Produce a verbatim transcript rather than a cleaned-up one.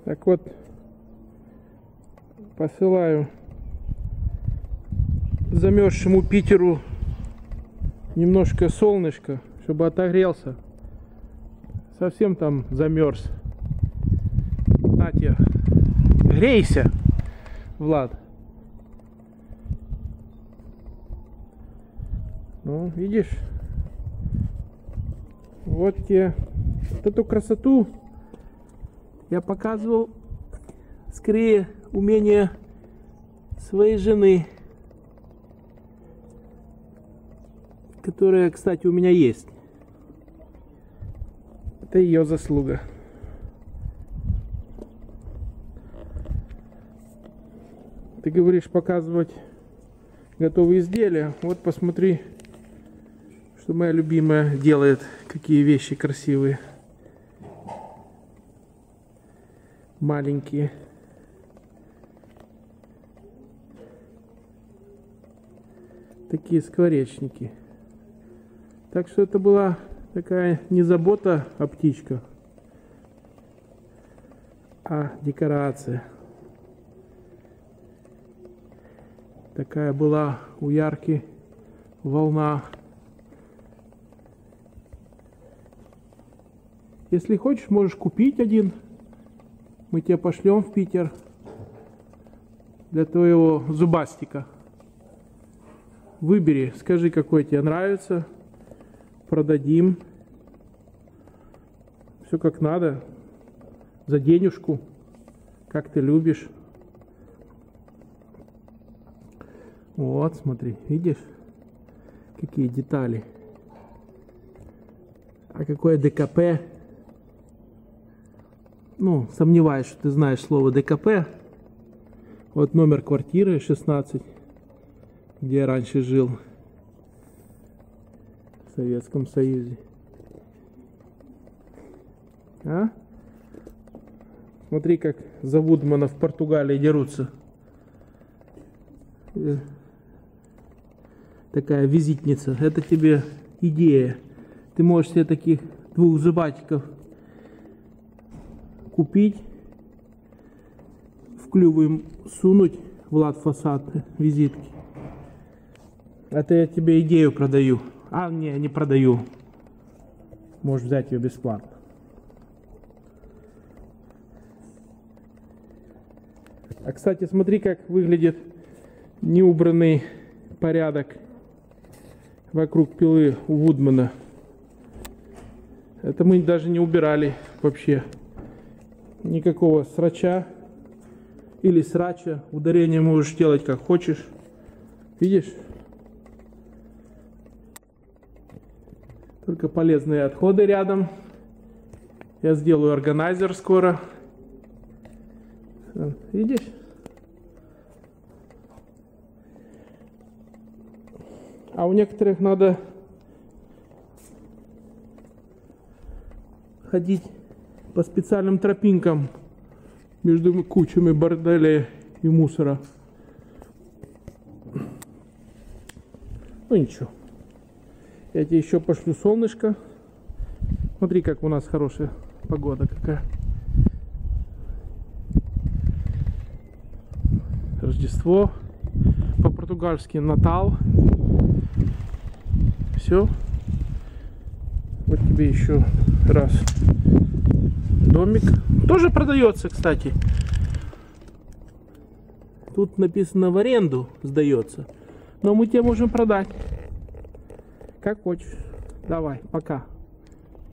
Так вот, посылаю замерзшему Питеру немножко солнышко, чтобы отогрелся. Совсем там замерз. На тебе, грейся, Влад. Ну, видишь, вот тебе вот эту красоту я показывал, скорее умение своей жены, которая, кстати, у меня есть. Это ее заслуга. Ты говоришь показывать готовые изделия. Вот посмотри, что моя любимая делает, какие вещи красивые. Маленькие. Такие скворечники. Так что это была такая не забота о птичках, а декорация. Такая была у Ярки волна. Если хочешь, можешь купить один. Мы тебе пошлем в Питер для твоего зубастика. Выбери, скажи, какой тебе нравится. Продадим. Все как надо. За денежку. Как ты любишь. Вот, смотри, видишь? Какие детали. А какое ДКП? Ну, сомневаюсь, что ты знаешь слово ДКП. Вот номер квартиры шестнадцать, где я раньше жил. В Советском Союзе. А? Смотри, как за Вудмана в Португалии дерутся. Такая визитница. Это тебе идея. Ты можешь себе таких двух зубатиков купить, в клюв им сунуть, Влад Фасад, визитки. Это я тебе идею продаю. А, не, не продаю. Можешь взять ее бесплатно. А, кстати, смотри, как выглядит неубранный порядок вокруг пилы у Вудмана. Это мы даже не убирали вообще. Никакого срача или срача. Ударение можешь делать как хочешь. Видишь? Только полезные отходы рядом. Я сделаю органайзер скоро. Видишь? А у некоторых надо ходить по специальным тропинкам между кучами борделя и мусора. Ну ничего. Я тебе еще пошлю солнышко. Смотри, как у нас хорошая погода какая. Рождество. По-португальски Натал. Все. Вот тебе еще раз домик. Тоже продается, кстати. Тут написано в аренду сдается. Но мы тебе можем продать. Как хочешь. Давай, пока.